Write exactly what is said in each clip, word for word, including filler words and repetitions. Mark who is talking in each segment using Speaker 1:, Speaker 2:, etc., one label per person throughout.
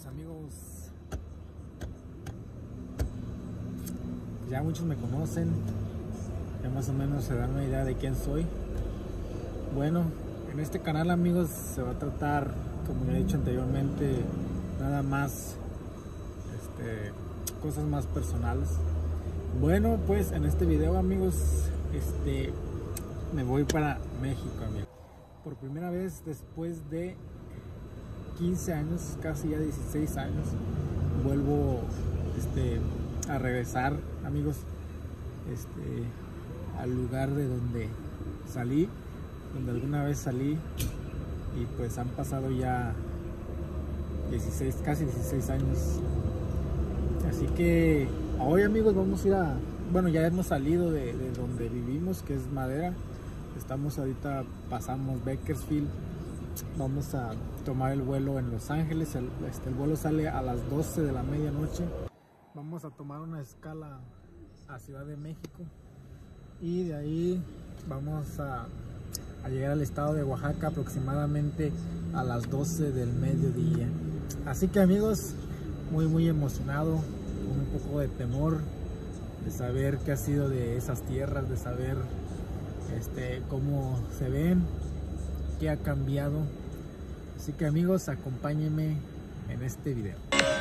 Speaker 1: amigos, ya muchos me conocen, ya más o menos se dan una idea de quién soy. Bueno, en este canal, amigos, se va a tratar, como ya he dicho anteriormente, nada más este, cosas más personales. Bueno, pues en este video, amigos, este me voy para México, amigos. Por primera vez después de quince años, casi ya dieciséis años, vuelvo este, a regresar, amigos, este, al lugar de donde salí, donde alguna vez salí, y pues han pasado ya dieciséis, casi dieciséis años. Así que hoy, amigos, vamos a ir a, bueno, ya hemos salido de, de donde vivimos, que es Madera. Estamos ahorita, pasamos Bakersfield, vamos a tomar el vuelo en Los Ángeles. El, este, el vuelo sale a las doce de la medianoche. Vamos a tomar una escala a Ciudad de México y de ahí vamos a, a llegar al estado de Oaxaca aproximadamente a las doce del mediodía. Así que, amigos, muy muy emocionado, con un poco de temor de saber qué ha sido de esas tierras, de saber este, cómo se ven, qué ha cambiado. Así que, amigos, acompáñenme en este video.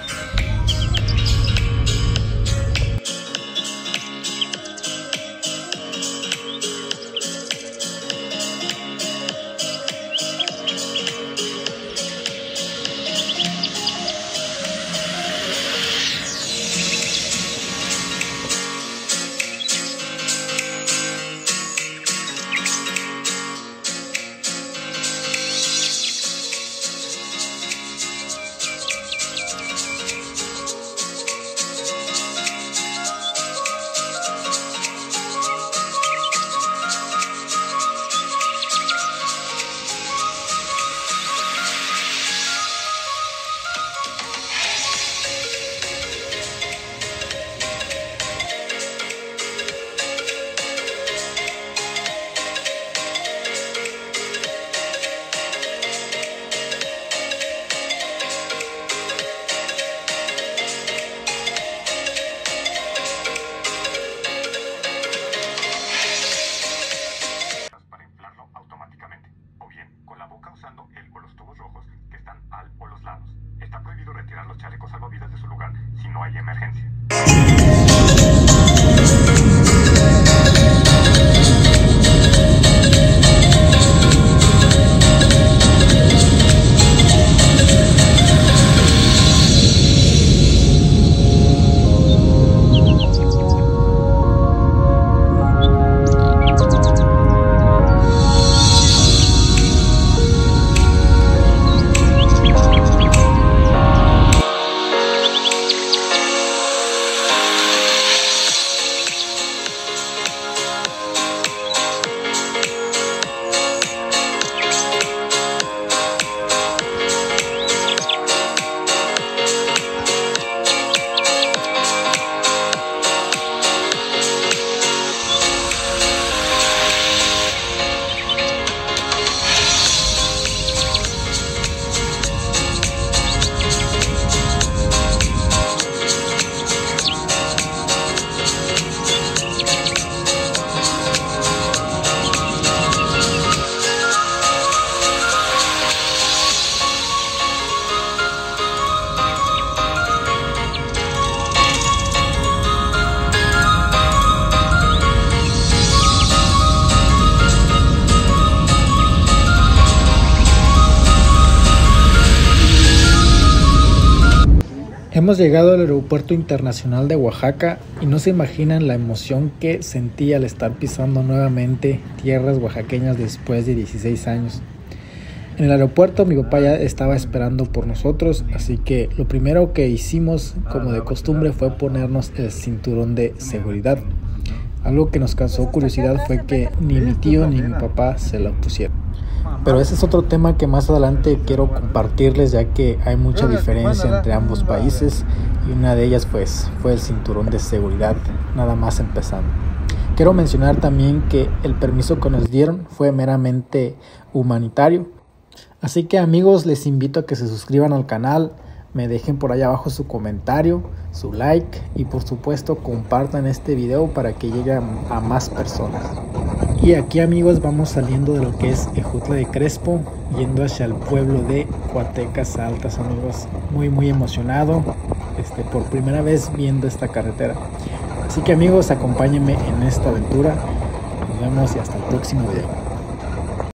Speaker 2: Retirar los chalecos salvavidas de su lugar si no hay emergencia.
Speaker 1: Hemos llegado al aeropuerto internacional de Oaxaca y no se imaginan la emoción que sentí al estar pisando nuevamente tierras oaxaqueñas después de dieciséis años. En el aeropuerto mi papá ya estaba esperando por nosotros, así que lo primero que hicimos, como de costumbre, fue ponernos el cinturón de seguridad. Algo que nos causó curiosidad fue que ni mi tío ni mi papá se lo pusieron. Pero ese es otro tema que más adelante quiero compartirles, ya que hay mucha diferencia entre ambos países y una de ellas pues fue el cinturón de seguridad, nada más empezando. Quiero mencionar también que el permiso que nos dieron fue meramente humanitario. Así que, amigos, les invito a que se suscriban al canal, me dejen por ahí abajo su comentario, su like y por supuesto compartan este video para que llegue a, a más personas. Y aquí, amigos, vamos saliendo de lo que es Ejutla de Crespo, yendo hacia el pueblo de Coatecas Altas, amigos. Muy muy emocionado, este, por primera vez viendo esta carretera. Así que, amigos, acompáñenme en esta aventura. Nos vemos y hasta el próximo video.